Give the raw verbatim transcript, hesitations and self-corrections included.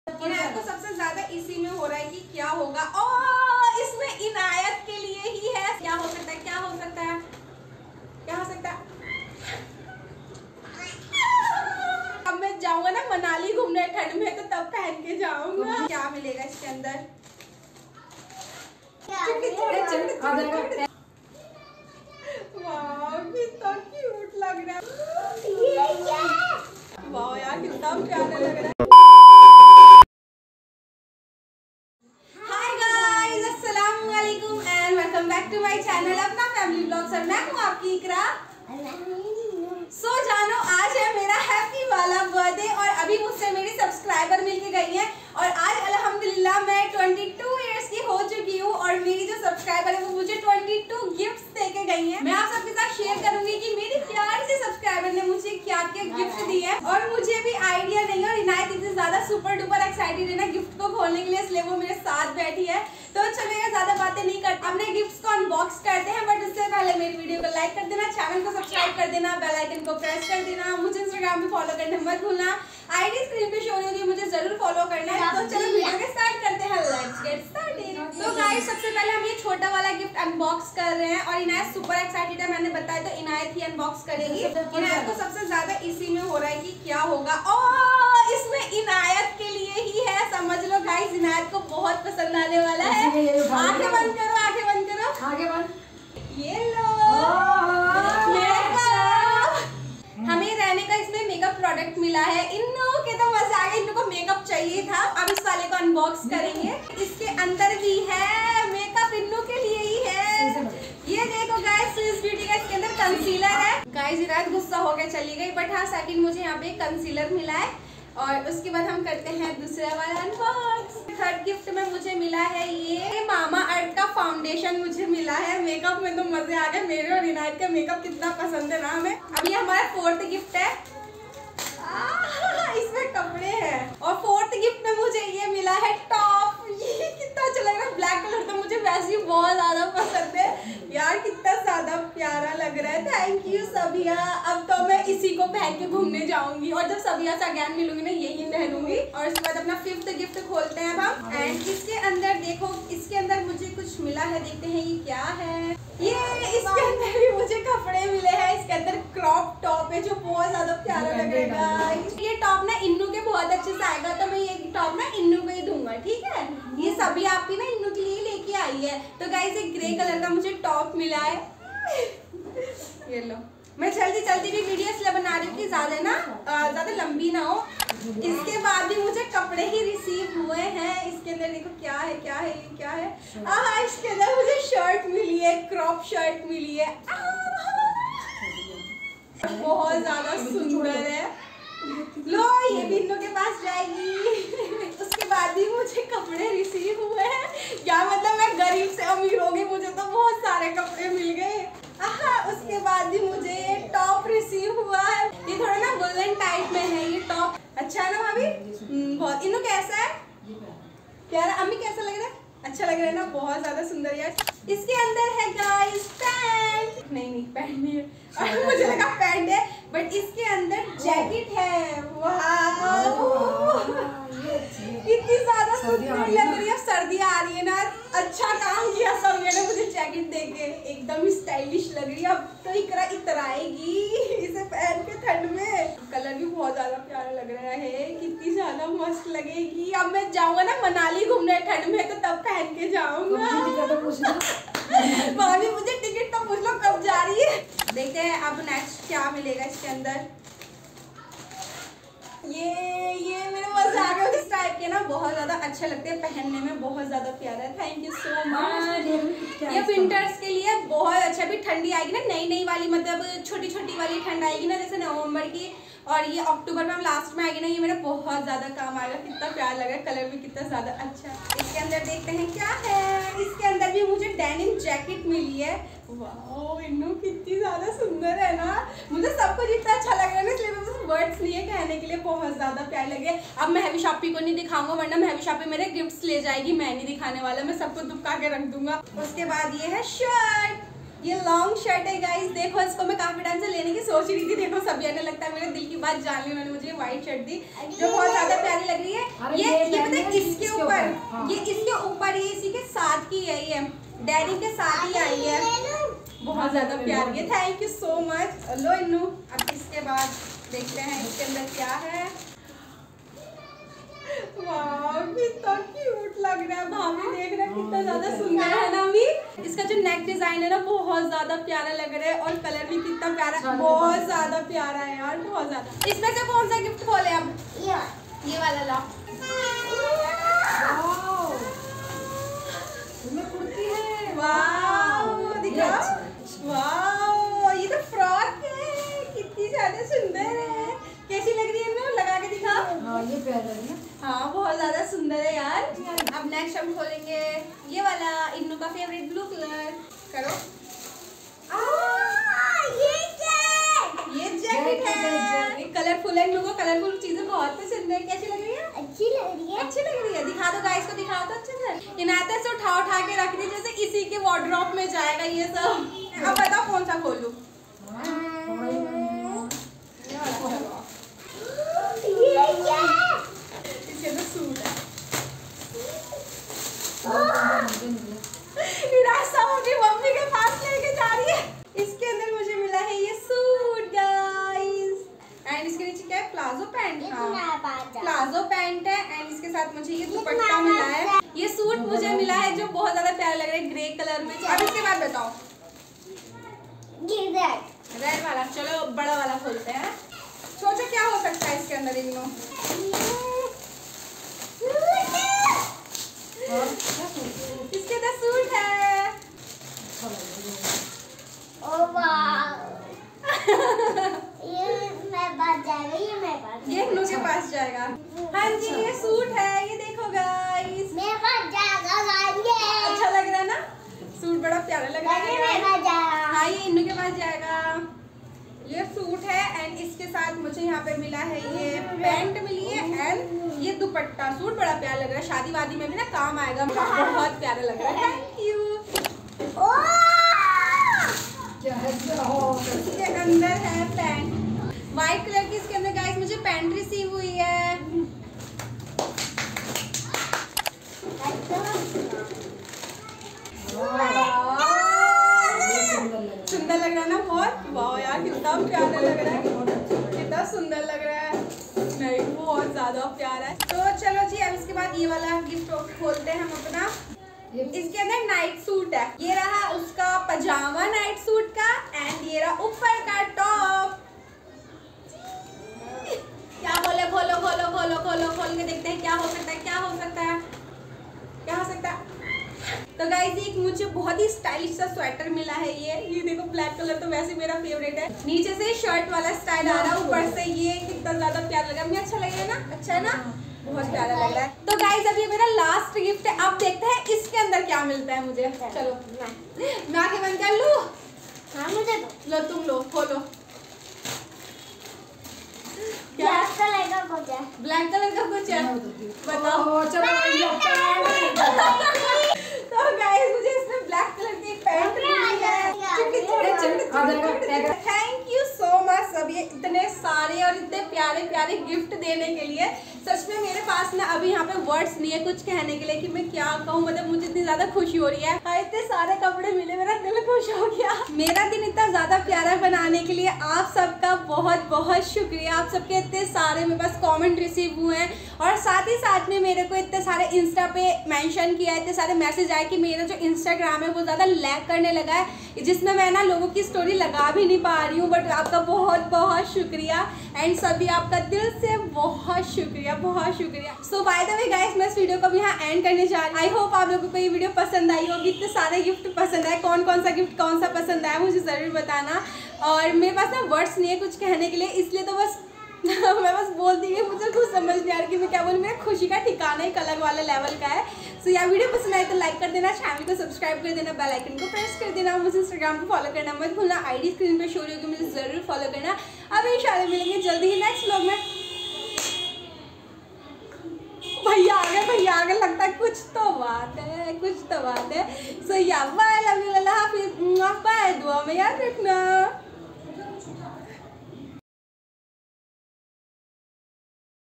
इनायत को सबसे ज्यादा इसी में हो रहा है कि क्या होगा। ओ इसमें इनायत के लिए ही है। क्या हो सकता है, क्या हो सकता है, क्या हो सकता है? अब मैं जाऊंगा ना मनाली घूमने ठंड में, तो तब पहन के जाऊंगा। क्या मिलेगा इसके अंदर? वाह कितना क्यूट लग रहा है। वाह यार कितना प्यारा लग रहा है। बैक टू माय चैनल अपना फैमिली ब्लॉग्स और मैं हूँ आपकी इकरा। सो so, जानो आज है मेरा हैप्पी वाला बर्थडे और अभी मुझसे मेरी सब्सक्राइबर मिलके गई हैं और आज अल्हम्दुलिल्लाह मैं बाईस इयर्स की हो चुकी हूँ और मेरी जो सब्सक्राइबर है वो मुझे बाईस गिफ्ट्स देके गई हैं। मैं आप सबके साथ शेयर करूंगी कि मेरी प्यारी से सब्सक्राइबर ने मुझे क्या क्या गिफ्ट दिए हैं और मुझे भी आइडिया नहीं है और इनायत इतनी ज्यादा सुपर डुपर एक्साइटेड है ना गिफ्ट को खोलने के लिए, इसलिए वो मेरे साथ बैठी है। तो चलेगा ज्यादा बातें नहीं करते, अपने गिफ्ट्स को अनबॉक्स करते हैं। बट उससे पहले मेरी वीडियो को लाइक कर देना, चैनल को सब्सक्राइब कर देना, बेल आइकन को प्रेस कर देना, मुझे इंस्टाग्राम पे फॉलो करना मत भूलना। आईडी स्क्रीन पे शो होगी, मुझे जरूर फॉलो करना है। तो चलो वीडियो के स्टार्ट करते हैं, लेट्स गेट स्टार्टेड। तो गाइस सबसे पहले हम ये छोटा वाला गिफ्ट अनबॉक्स कर रहे हैं और इनायत सुपर एक्साइटेड है, मैंने बताया तो इनायत ही अनबॉक्स करेगी। इनायत को सबसे ज्यादा इसी में हो रहा है कि क्या होगा। ओ इसमें इनायत के लिए ही है, समझ लो गाइस इनायत को बहुत पसंद आने वाला है। आंखें बंद करो, आंखें बंद करो, आंखें बंद। ये लो हमें रहने का इसमें मेकअप प्रोडक्ट मिला है। इन्नू के तो मजा आ गया, इन्नू को मेकअप चाहिए था। अब इस वाले को अनबॉक्स करेंगे। इसके अंदर भी है मेकअप, इन्नू के लिए ही है। ये देखो गाइस स्विस ब्यूटी का इसके अंदर कंसीलर है। गाइस इनायत गुस्सा हो गया चली गई, बट हाँ सेकंड मुझे यहाँ पे कंसीलर मिला है और उसके बाद हम करते हैं दूसरा वाला अनबॉक्स। थर्ड गिफ्ट में मुझे मिला है ये मामा अर्थ का फाउंडेशन मुझे मिला है। मेकअप में तो मजे आ गए, मेरे और इनायत का मेकअप कितना पसंद है ना हमें। अब ये हमारा फोर्थ गिफ्ट है, इसमें कपड़े हैं। और फोर्थ गिफ्ट में मुझे ये मिला है टॉप। ये कितना अच्छा लग रहा है, ब्लैक कलर तो मुझे वैसे ही बहुत ज्यादा पसंद है यार, कितना ज्यादा प्यारा लग रहा है। Thank you Sabiya. अब तो मैं इसी को पहन के घूमने जाऊंगी और जब सबिया से अगेन मिलूंगी ना यही पहनूंगी। और उसके बाद अपना फिफ्थ गिफ्ट खोलते हैं हम। एंड इसके अंदर देखो, इसके अंदर मुझे कुछ मिला है, देखते हैं ये क्या है। ये इसके अंदर भी मुझे कपड़े मिले हैं। इसके अंदर क्रॉप टॉप है जो बहुत ज्यादा प्यारा लगेगा। ये टॉप ना इन्नू के बहुत अच्छे से आएगा, तो मैं ये टॉप ना इन्नू को ही दूंगा, ठीक है। ये सभी आपकी ना इन्नू के लिए लेके आई है। तो गाइस एक ग्रे कलर का मुझे टॉप मिला है। ये लो, मैं जल्दी जल्दी भी वीडियो इसलिए बना रही हूँ कि ज्यादा ना ज्यादा लंबी ना हो। इसके बाद भी मुझे कपड़े ही रिसीव हुए हैं। इसके अंदर देखो क्या है, क्या है, ये क्या है। हाँ इसके अंदर मुझे शर्ट मिली है, क्रॉप शर्ट मिली है, बहुत ज्यादा सुंदर है। लो ये भी इन्नू के पास जाएगी। उसके बाद भी मुझे कपड़े रिसीव हुए हैं। क्या मतलब मैं गरीब से अमीर हो गई, मुझे तो बहुत सारे कपड़े मिल गए। उसके बाद भी मुझे ये टॉप रिसीव हुआ है। ये थोड़ा ना गोल्डन टाइप में है ये टॉप। अच्छा है ना भाभी? बहुत। इन्नू कैसा है? प्यारा। अम्मी कैसा लग रहा है? अच्छा लग रहा है ना, बहुत ज्यादा सुंदर यार। इसके अंदर है गाइस पैंट। नहीं नहीं पैंट नहीं है, मुझे लगा पैंट है, बट इसके अंदर जैकेट है। वाह कितनी ज्यादा सुंदर लग रही है। सर्दी आ रही है ना, अच्छा काम किया सब ने मुझे जैकेट देके, एकदम स्टाइलिश लग रही है। अब तो इकरा इतराएगी इसे पहन के ठंड में। कलर भी बहुत ज्यादा प्यारा लग रहा है, कितनी ज्यादा मस्त लगेगी। अब मैं जाऊंगा ना मनाली घूमने ठंड में, तो तब पहन के जाऊंगा। भाभी मुझे टिकट तो पूछ लो कब जा रही है। देखते हैं अब नेक्स्ट क्या मिलेगा इसके अंदर। ये ये मेरे मजा आ गया। इस टाइप के ना बहुत ज्यादा अच्छे लगते हैं पहनने में, बहुत ज्यादा प्यारा है। Thank you so much. ये विंटर्स के लिए बहुत अच्छा। भी ठंडी आएगी ना, नई नई वाली, मतलब छोटी छोटी वाली ठंड आएगी ना, जैसे नवंबर की, और ये अक्टूबर में लास्ट में आएगी ना, ये मेरा बहुत ज्यादा काम आएगा। कितना प्यार लगा, कलर भी कितना ज्यादा अच्छा। इसके अंदर देखते हैं क्या है। इसके अंदर भी मुझे डेनिम जैकेट मिली है। वाह इन्नू कितनी ज्यादा सुंदर है ना, मुझे सब कुछ इतना अच्छा लग रहा है ना, इसलिए मुझे वर्ड्स नहीं है कहने के लिए, बहुत ज्यादा प्यार लगे। अब महवी शापी को नहीं दिखाऊंगा वरना महवी शापी मेरे गिफ्ट्स ले जाएगी। मैं नहीं दिखाने वाला, मैं सबको दुबका के रख दूंगा। उसके बाद ये है शर्ट। ये लॉन्ग शर्ट है गाइस, देखो इसको मैं काफी टाइम से लेने की सोच रही थी। देखो सब ने लगता है मेरे दिल की बात जान ली उन्होंने, मुझे व्हाइट शर्ट दी जो बहुत ज्यादा प्यारी लग रही है। ये ये पता है इसके ऊपर, ये इसके ऊपर ये इसी के साथ की है, ये डेनिम के साथ ही आई है, बहुत ज्यादा प्यारी है। Thank you so much. लो इन्नू, अब इसके बाद देखते हैं इसके अंदर क्या है। वाह कितना क्यूट लग रहा है, भाभी देख रहे हैं कितना ज्यादा सुंदर है ना। अभी इसका जो नेक डिजाइन है ना बहुत ज्यादा प्यारा लग रहा है और कलर भी कितना प्यारा है, बहुत ज्यादा प्यारा है यार, बहुत ज्यादा। इसमें से कौन सा गिफ्ट खोले अब? ये वाला ला। कुर्ती है, वाह दिखा, वाह ये तो फ्रॉक है, कितनी ज्यादा सुंदर है। कैसी लग रही है ना, लगा के दिखा। हाँ ये प्यारा है ना, हाँ बहुत ज्यादा सुंदर है यार। अब नेक्स्ट हम खोलेंगे ये वाला, इन्नू का फेवरेट ब्लू कलर। करो ये जैकेट, ये जैकेट है, कलरफुल है। इन्नू को कलरफुल चीजें बहुत पसंद है। कैसी लग रही है? अच्छी लग रही है, अच्छी लग रही है। दिखा दो गाइस को, दिखाओ तो अच्छे से। इनायत से उठा उठा के रख दी जैसे इसी के वार्डरोब में जाएगा ये सब। अब बताओ कौन सा खोलूं? इसके अंदर सूट है, अपनी मम्मी के पास लेके जा रही है। इसके अंदर मुझे मिला है ये सूट गाइस, एंड इसके नीचे क्या है? Palazzo pant. हाँ प्लाजो पैंट है, एंड इसके साथ मुझे ये दुपट्टा मिला है। ये सूट मुझे मिला है जो बहुत ज्यादा प्यारा लग रहा है, ग्रे कलर में। अब इसके बाद बताओ, रेड वाला। चलो बड़ा वाला खोलते हैं, सोचो क्या हो सकता है इसके अंदर। इन्नो इसके अंदर सूट है। ओ वाह ये मेरे पास जाएगा, ये मेरे पास, ये इन्नो के पास जाएगा। हाँ जी ये सूट है, ये देखो गाइस मेरे पास जाएगा गाइस। अच्छा लग रहा है ना, सूट बड़ा प्यारा लग रहा है। मेरे पास जाएगा। हाँ ये इन्नो के पास जाएगा। ये सूट है, एंड इसके साथ मुझे यहाँ पे मिला है ये पैंट मिली है, एंड ये दुपट्टा। सूट बड़ा प्यारा लग रहा है, शादी वादी में भी ना काम आएगा, बहुत प्यारा लग रहा है। Thank you. इसके अंदर है पैंट, व्हाइट कलर की। इसके अंदर गाइस मुझे पैंट रिसीव हुई है। सुंदर लग रहा है ना बहुत। वाह यार कितना प्यारा लग रहा है, कितना सुंदर लग रहा है, नहीं बहुत ज्यादा प्यारा है। तो चलो जी अब इसके बाद ये वाला गिफ्ट खोलते हैं हम अपना। इसके अंदर नाइट सूट है, ये रहा उसका पजामा नाइट सूट का, एंड ये रहा ऊपर का टॉप। क्या बोले? खोलो खोलो खोलो खोलो खोल के देखते हैं क्या हो सकता है, क्या हो सकता है, क्या हो सकता है। तो गाइस एक मुझे बहुत ही स्टाइलिश सा स्वेटर मिला है। ये ये देखो ब्लैक कलर तो वैसे मेरा फेवरेट है। नीचे से शर्ट वाला स्टाइल आ रहा है, ऊपर से ये कितना ज्यादा प्यारा लगा, मुझे अच्छा लग रहा है ना, अच्छा है ना, बहुत प्यारा लग रहा है। तो गाइस अब ये मेरा लास्ट गिफ्ट है, अब देखते हैं इसके अंदर क्या मिलता है मुझे। चलो मैं आंखें बंद कर लूं? हाँ मुझे लो तुम लो, खोलो। ब्लैक कलर का कुछ है, ब्लैक कलर का कुछ है, बताओ। तो गाइस मुझे इसमें ब्लैक कलर की पैंट मिली है। थैंक यू सो मच सब ये इतने सारे और इतने प्यारे प्यारे गिफ्ट देने के लिए। सच में मेरे पास ना अभी यहाँ पे वर्ड्स नहीं है कुछ कहने के लिए कि मैं क्या कहूँ, मतलब मुझे इतनी ज्यादा खुशी हो रही है। हाँ इतने सारे कपड़े मिले, मेरा दिल खुश हो गया। मेरा दिन इतना ज्यादा प्यारा बनाने के लिए आप सबका बहुत बहुत शुक्रिया। आप सबके इतने सारे मेरे पास कमेंट रिसीव हुए हैं, और साथ ही साथ में मेरे को इतने सारे इंस्टा पे मेंशन किया है, इतने सारे मैसेज आए कि मेरा जो इंस्टाग्राम है वो ज़्यादा लैग करने लगा है, जिसमें मैं ना लोगों की स्टोरी लगा भी नहीं पा रही हूँ। बट आपका बहुत बहुत शुक्रिया, एंड सभी आपका दिल से बहुत शुक्रिया, बहुत शुक्रिया। So by the way guys मैं इस वीडियो को भी यहाँ एंड करने जा रही हूँ। आई होप आप लोगों को ये वीडियो पसंद आई होगी, इतने सारे गिफ्ट पसंद आए, कौन कौन सा गिफ्ट कौन सा पसंद आया मुझे ज़रूर बताना। और मेरे पास ना वर्ड्स नहीं है कुछ कहने के लिए, इसलिए तो बस मैं बस बोल दी है, मुझे कुछ समझ नहीं आ रही कि मैं क्या बोलूँ। मेरा खुशी का ठिकाना एक अलग वाले लेवल का है। सो so, यार वीडियो पसंद आए तो लाइक कर देना, चैनल को सब्सक्राइब कर देना, बेल आइकन को प्रेस कर देना, मुझे इंस्टाग्राम पे फॉलो करना मत भूलना, आईडी स्क्रीन पे शो होगी, मुझे जरूर फॉलो करना। अब इंशाल्लाह मिलेंगे जल्दी ही नेक्स्ट व्लॉग में। भैया गए भैया आगे, लगता है कुछ तो बात है, कुछ तो बात है। सो या बाय, लव यू, अल्लाह हाफिज, बाय, दुआ में याद रखना।